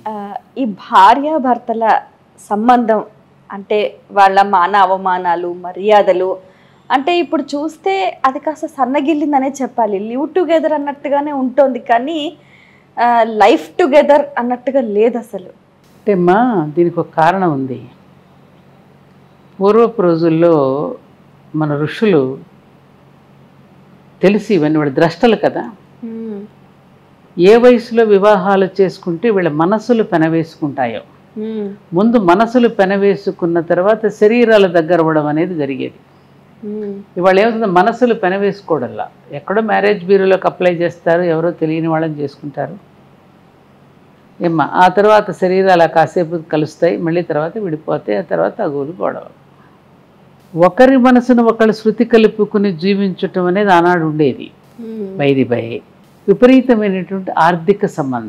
ఈ భార్యాభర్తల సంబంధం అంటే వాళ్ళ మాన అవమానాలు మర్యాదలు అంటే ఇప్పుడు చూస్తే అది కాస్త సన్నగిల్లిందనే చెప్పాలి. లివ్ టుగెదర్ అన్నట్టుగానే ఉంటుంది కానీ లైఫ్ టుగెదర్ అన్నట్టుగా లేదు అసలు. అంటే అమ్మా దీనికి ఒక కారణం ఉంది. పూర్వపు రోజుల్లో మన ఋషులు తెలిసి ఇవన్నీ వీళ్ళ ద్రష్టలు కదా, ఏ వయసులో వివాహాలు చేసుకుంటే వీళ్ళ మనసులు పెనవేసుకుంటాయో, ముందు మనసులు పెనవేసుకున్న తర్వాత శరీరాల దగ్గర అవ్వడం అనేది జరిగేది. ఇవాళ ఏమవుతుంది, మనసులు పెనవేసుకోవడంలా ఎక్కడో మ్యారేజ్ బ్యూరోలోకి అప్లై చేస్తారు, ఎవరో తెలియని వాళ్ళని చేసుకుంటారు ఏమ్మా. ఆ తర్వాత శరీరాలు కాసేపు కలుస్తాయి, మళ్ళీ తర్వాత విడిపోతాయి, ఆ తర్వాత అగోలు గొడవ. ఒకరి మనసును ఒకళ్ళు శృతి కలుపుకుని జీవించటం అనేది ఆనాడు ఉండేది. బైది బై విపరీతమైనటువంటి ఆర్థిక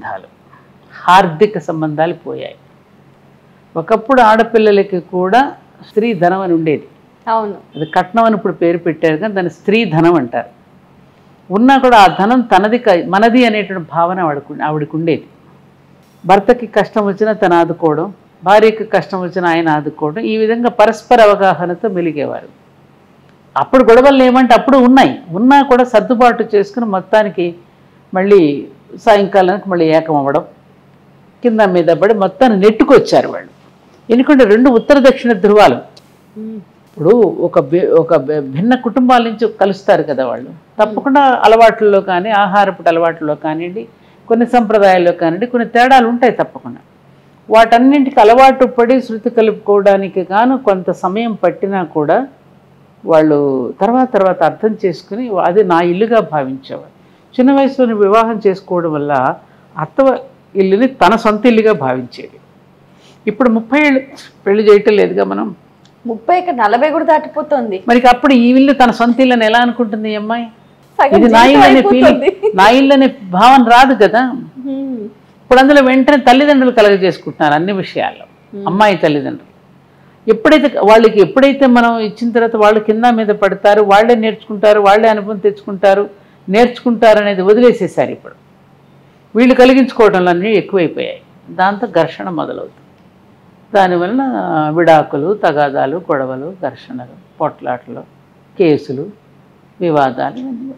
సంబంధాలు పోయాయి. ఒకప్పుడు ఆడపిల్లలకి కూడా స్త్రీ ధనం అని ఉండేది. అవును, అది కట్నం అని ఇప్పుడు పేరు పెట్టారు కానీ దాన్ని స్త్రీ ధనం అంటారు. ఉన్నా కూడా ఆ ధనం తనది మనది అనేటువంటి భావన ఆవిడకు ఉండేది. భర్తకి కష్టం వచ్చినా తను ఆదుకోవడం, భార్యకి కష్టం వచ్చినా ఆయన ఆదుకోవడం, ఈ విధంగా పరస్పర అవగాహనతో మెలిగేవారు. అప్పుడు గొడవలు ఏమంటే అప్పుడు ఉన్నా కూడా సర్దుబాటు చేసుకుని మొత్తానికి మళ్ళీ సాయంకాలానికి మళ్ళీ ఏకం అవ్వడం, కింద మీద పడి మొత్తాన్ని నెట్టుకొచ్చారు వాళ్ళు. ఎందుకంటే రెండు ఉత్తర దక్షిణ ధృవాలు. ఇప్పుడు ఒక భిన్న కుటుంబాల నుంచి కలుస్తారు కదా వాళ్ళు, తప్పకుండా అలవాట్లలో కానీ ఆహారపు అలవాట్లలో కానివ్వండి, కొన్ని సంప్రదాయాల్లో కానివ్వండి కొన్ని తేడాలు ఉంటాయి తప్పకుండా. వాటన్నింటికి అలవాటు పడి శృతి కలుపుకోవడానికి గాను కొంత సమయం పట్టినా కూడా వాళ్ళు తర్వాత అర్థం చేసుకుని అది నా ఇల్లుగా భావించేవారు. చిన్న వయసులోని వివాహం చేసుకోవడం వల్ల అత్త ఇల్లుని తన సొంత ఇల్లుగా భావించేది. ఇప్పుడు 30 ఏళ్ళు పెళ్లి చేయటం లేదుగా మనం, 30-40 కూడా దాటిపోతుంది. మరి అప్పుడు ఈ ఇల్లు తన సొంత ఇల్లు అని ఎలా అనుకుంటుంది ఈ అమ్మాయి? ఇది నా ఇల్లు అనే ఫీలింగ్, నా ఇల్లు అనే భావన రాదు కదా. ఇప్పుడు అందులో వెంటనే తల్లిదండ్రులు కలగజేసుకుంటున్నారు అన్ని విషయాల్లో. అమ్మాయి తల్లిదండ్రులు ఎప్పుడైతే మనం ఇచ్చిన తర్వాత వాళ్ళు కింద మీద పడతారు, వాళ్ళే నేర్చుకుంటారు, వాళ్ళే అనుభవం తెచ్చుకుంటారు, నేర్చుకుంటారు అనేది వదిలేసేసారు. ఇప్పుడు వీళ్ళు కలిగించుకోవడంలో అన్నీ ఎక్కువైపోయాయి. దాంతో ఘర్షణ మొదలవుతుంది. దానివల్ల విడాకులు, తగాదాలు, గొడవలు, ఘర్షణలు, పొట్లాటలు, కేసులు, వివాదాలు.